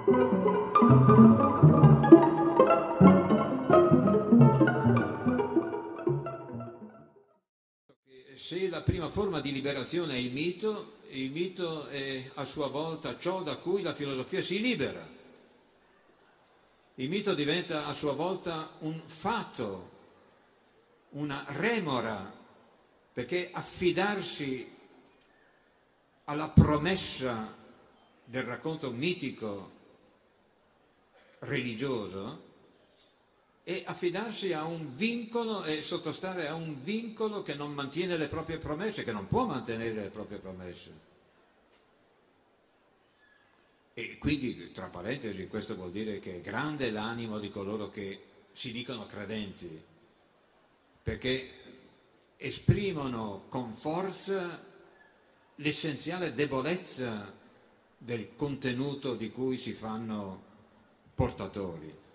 Se la prima forma di liberazione è il mito è a sua volta ciò da cui la filosofia si libera. Il mito diventa a sua volta un fatto, una remora, perché affidarsi alla promessa del racconto mitico religioso e affidarsi a un vincolo e sottostare a un vincolo che non mantiene le proprie promesse, che non può mantenere le proprie promesse. E quindi, tra parentesi, questo vuol dire che è grande l'animo di coloro che si dicono credenti, perché esprimono con forza l'essenziale debolezza del contenuto di cui si fanno portatori.